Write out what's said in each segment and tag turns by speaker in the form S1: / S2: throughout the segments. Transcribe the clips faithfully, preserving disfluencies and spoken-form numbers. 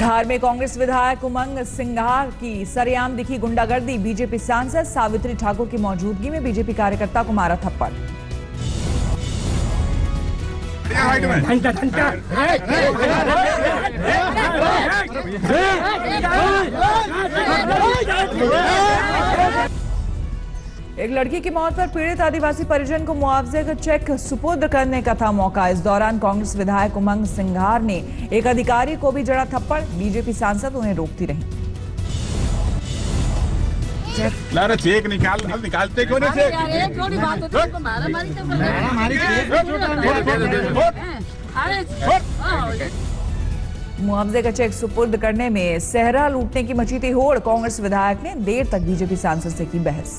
S1: धार में कांग्रेस विधायक उमंग सिंघार की सरेआम दिखी गुंडागर्दी। बीजेपी सांसद सावित्री ठाकुर की मौजूदगी में बीजेपी कार्यकर्ता को मारा थप्पड़। एक लड़की की मौत पर पीड़ित आदिवासी परिजन को मुआवजे का चेक सुपुर्द करने का था मौका। इस दौरान कांग्रेस विधायक उमंग सिंघार ने एक अधिकारी को भी जड़ा थप्पड़। बीजेपी सांसद उन्हें रोकती रही।
S2: चेक चेक निकाल निकालते क्यों नहीं? चेक थोड़ी बात होती है, मारामारी तो मारामारी
S1: मुआवजे का चेक सुपुर्द करने में सेहरा लूटने की मची थी होड़। कांग्रेस विधायक ने देर तक बीजेपी सांसद से की बहस।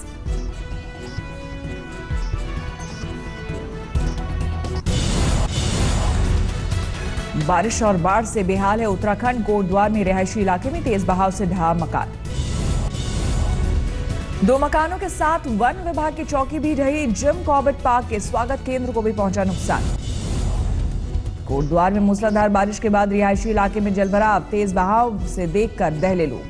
S1: बारिश और बाढ़ से बेहाल है उत्तराखंड। कोटद्वार में रिहायशी इलाके में तेज बहाव से ढहा मकान। दो मकानों के साथ वन विभाग की चौकी भी ढही। जिम कॉर्बेट पार्क के स्वागत केंद्र को भी पहुंचा नुकसान। कोटद्वार में मूसलाधार बारिश के बाद रिहायशी इलाके में जलभराव। तेज बहाव से देखकर दहले लोग।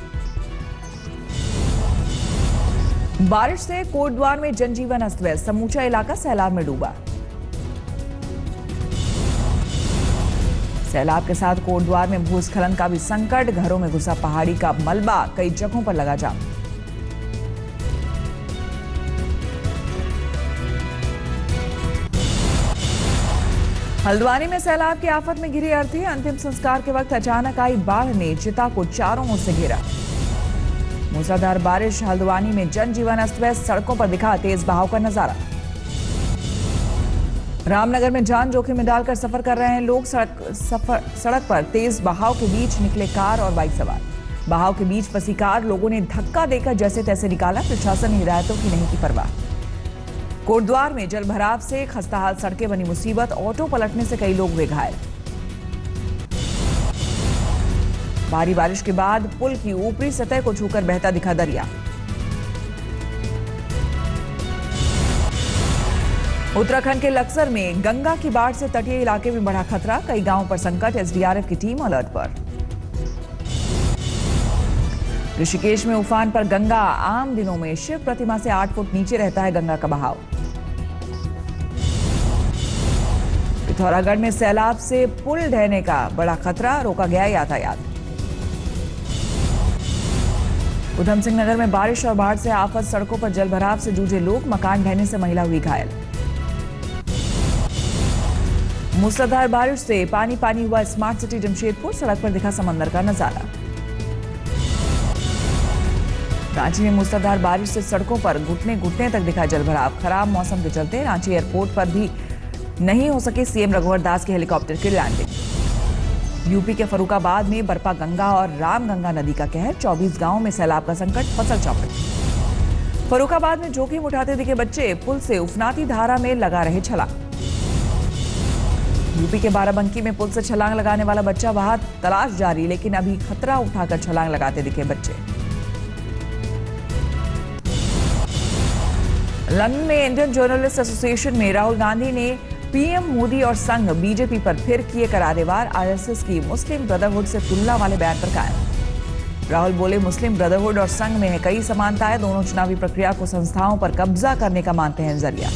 S1: बारिश से कोटद्वार में जनजीवन अस्त व्यस्त। समूचा इलाका सैलाब में डूबा। सैलाब के साथ कोटद्वार में भूस्खलन का भी संकट। घरों में घुसा पहाड़ी का मलबा। कई जगहों पर लगा जाम। हल्द्वानी में सैलाब की आफत में घिरी अर्थी। अंतिम संस्कार के वक्त अचानक आई बाढ़ ने चिता को चारों ओर से घेरा। मूसलाधार बारिश। हल्द्वानी में जनजीवन अस्त व्यस्त। सड़कों पर दिखा तेज बहाव का नजारा। रामनगर में जान जोखिम में डालकर सफर कर रहे हैं लोग। सड़क सफर सड़क पर तेज बहाव के बीच निकले कार और बाइक सवार। बहाव के बीच फंसी कार लोगों ने धक्का देकर जैसे तैसे निकाला। प्रशासन ने हिदायतों की नहीं की परवाह। कोटद्वार में जलभराव से खस्ताहाल सड़कें बनी मुसीबत। ऑटो पलटने से कई लोग हुए घायल। भारी बारिश के बाद पुल की ऊपरी सतह को छूकर बहता दिखा दरिया। उत्तराखंड के लक्सर में गंगा की बाढ़ से तटीय इलाके में बढ़ा खतरा। कई गांवों पर संकट। एसडीआरएफ की टीम अलर्ट पर। ऋषिकेश में उफान पर गंगा। आम दिनों में शिव प्रतिमा से आठ फुट नीचे रहता है गंगा का बहाव। पिथौरागढ़ में सैलाब से पुल ढहने का बड़ा खतरा। रोका गया यातायात। उधम सिंह नगर में बारिश और बाढ़ से आफत। सड़कों पर जलभराव से जूझे लोग। मकान ढहने से महिला हुई घायल। मूसलाधार बारिश से पानी पानी हुआ स्मार्ट सिटी जमशेदपुर। सड़क पर दिखा समंदर का नजारा। रांची में मूसलाधार बारिश से सड़कों पर घुटने घुटने तक दिखा जलभराव। खराब मौसम के चलते रांची एयरपोर्ट पर भी नहीं हो सके सीएम रघुवर दास के हेलीकॉप्टर की लैंडिंग। यूपी के फर्रुखाबाद में बरपा गंगा और रामगंगा नदी का कहर। चौबीस गांवों में सैलाब का संकट। फसल चौपट। फर्रुखाबाद में जोखिम उठाते दिखे बच्चे। पुल से उफनाती धारा में लगा रहे छलांग। यूपी के बाराबंकी में पुल से छलांग लगाने वाला बच्चा वहां तलाश जारी। लेकिन अभी खतरा उठाकर छलांग लगाते दिखे बच्चे। लंदन में इंडियन जर्नलिस्ट एसोसिएशन में राहुल गांधी ने पीएम मोदी और संघ बीजेपी पर फिर किए करारे वार। आरएसएस की मुस्लिम ब्रदरहुड से तुलना वाले बयान पर कायम। राहुल बोले, मुस्लिम ब्रदरहुड और संघ में है कई समानताएं। दोनों चुनावी प्रक्रिया को संस्थाओं पर कब्जा करने का मानते हैं जरिया।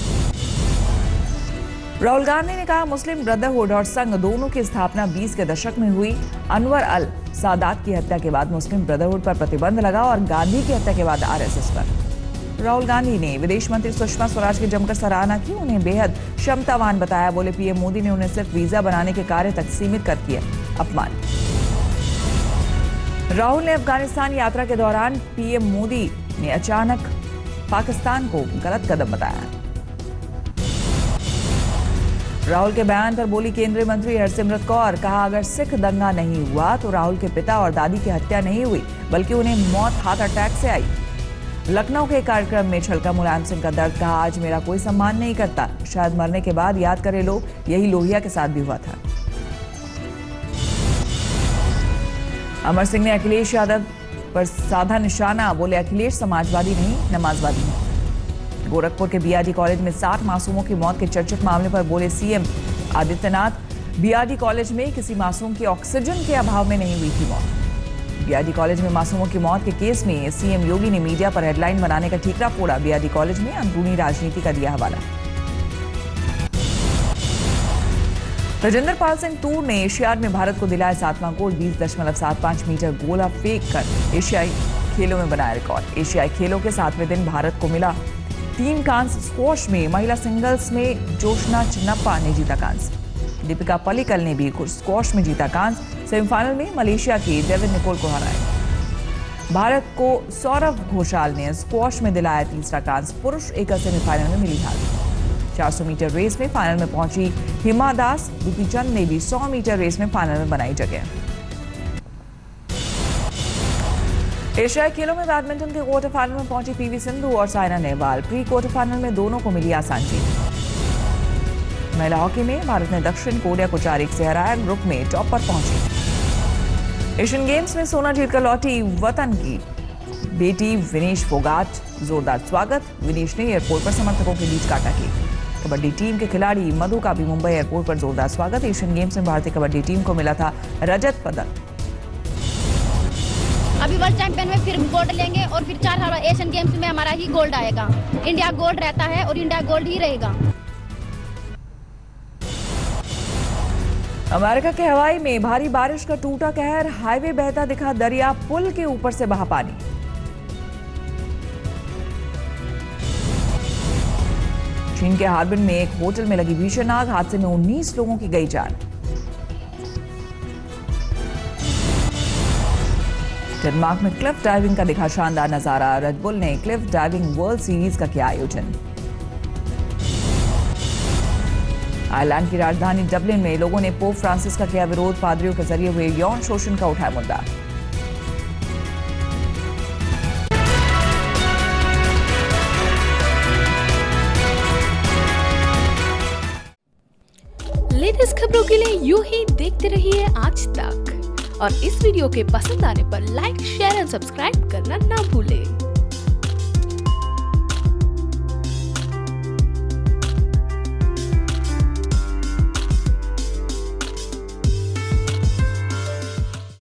S1: राहुल गांधी ने कहा, मुस्लिम ब्रदरहुड और संघ दोनों की स्थापना बीस के दशक में हुई। अनवर अल सादात की हत्या के बाद मुस्लिम ब्रदरहुड पर प्रतिबंध लगा और गांधी की हत्या के बाद आरएसएस पर। राहुल गांधी ने विदेश मंत्री सुषमा स्वराज की जमकर सराहना की। उन्हें बेहद क्षमतावान बताया। बोले, पीएम मोदी ने उन्हें सिर्फ वीजा बनाने के कार्य तक सीमित कर किया अपमान। राहुल ने अफगानिस्तान यात्रा के दौरान पीएम मोदी ने अचानक पाकिस्तान को गलत कदम बताया। राहुल के बयान पर बोली केंद्रीय मंत्री हरसिमरत कौर। कहा, अगर सिख दंगा नहीं हुआ तो राहुल के पिता और दादी की हत्या नहीं हुई, बल्कि उन्हें मौत हार्ट अटैक से आई। लखनऊ के कार्यक्रम में छलका मुलायम सिंह का दर्द। कहा, आज मेरा कोई सम्मान नहीं करता। शायद मरने के बाद याद करे लोग। यही लोहिया के साथ भी हुआ था। अमर सिंह ने अखिलेश यादव पर साधा निशाना। बोले, अखिलेश समाजवादी नहीं, नमाजवादी नहीं। गोरखपुर के बीआरडी कॉलेज में साठ मासूमों की मौत के चर्चित मामले पर बोले सीएम आदित्यनाथ, बीआरडी कॉलेज में किसी मासूम की ऑक्सीजन के अभाव में नहीं हुई थी मौत। बीआरडी कॉलेज में मासूमों की मौत के केस में सीएम योगी ने मीडिया पर हेडलाइन बनाने का ठीकरा फोड़ा। बीआरडी कॉलेज में अंदरूनी राजनीति का दिया हवाला। तजिंदर पाल सिंह तूर ने एशियाड में भारत को दिलाया सातवां गोल्ड। बीस दशमलव सात पांच मीटर गोला फेंक कर एशियाई खेलों में बनाया रिकॉर्ड। एशियाई खेलों के सातवें दिन भारत को मिला तीन कांस्य। स्क्वॉश में महिला सिंगल्स में जोशना चिन्नप्पा ने जीता कांस्य। दीपिका पल्लिकल ने भी स्क्वॉश में जीता कांस्य। सेमीफाइनल में मलेशिया के डेविड निकोल को हराया। भारत को सौरभ घोषाल ने स्क्वॉश में दिलाया तीसरा कांस्य। पुरुष एकल सेमीफाइनल में मिली हार। चार सौ मीटर रेस में फाइनल में पहुंची हिमा दास। दूती चंद ने भी सौ मीटर रेस में फाइनल में बनाई जगह। एशियाई खेलों में बैडमिंटन के क्वार्टर फाइनल में पहुंची पीवी सिंधु और Saina Nehwal. Pre quarter final में दोनों को मिली आसान जीत। महिला हॉकी में भारत ने दक्षिण कोरिया को चार एक से हराया। ग्रुप में टॉप पर पहुंची। एशियन गेम्स में सोना जीतकर लौटी वतन की बेटी विनेश फोगाट। जोरदार स्वागत। विनेश ने एयरपोर्ट पर समर्थकों के बीच काटा केक। कबड्डी टीम के खिलाड़ी मधु का भी मुंबई एयरपोर्ट पर जोरदार स्वागत। एशियन गेम्स में भारतीय कबड्डी टीम को मिला था रजत पदक।
S3: अभी वर्ल्ड चैंपियन में फिर गोल्ड लेंगे और फिर चार साल एशियन गेम्स में हमारा ही गोल्ड आएगा। इंडिया गोल्ड रहता है और इंडिया गोल्ड ही रहेगा।
S1: अमेरिका के हवाई में भारी बारिश का टूटा कहर। हाईवे बहता दिखा दरिया। पुल के ऊपर से बहा पानी। चीन के हार्बिन में एक होटल में लगी भीषण आग। हादसे में उन्नीस लोगों की गई जान। डेनमार्क में क्लिफ डाइविंग का दिखा शानदार नजारा। रेड बुल ने क्लिफ डाइविंग वर्ल्ड सीरीज का किया आयोजन। आयरलैंड की राजधानी डबलिन में लोगों ने पोप फ्रांसिस का किया विरोध। पादरियों के जरिए हुए यौन शोषण का उठाया मुद्दा।
S4: लेटेस्ट खबरों के लिए यूं ही देखते रहिए आज तक और इस वीडियो के पसंद आने पर लाइक, शेयर एंड सब्सक्राइब करना ना भूलें।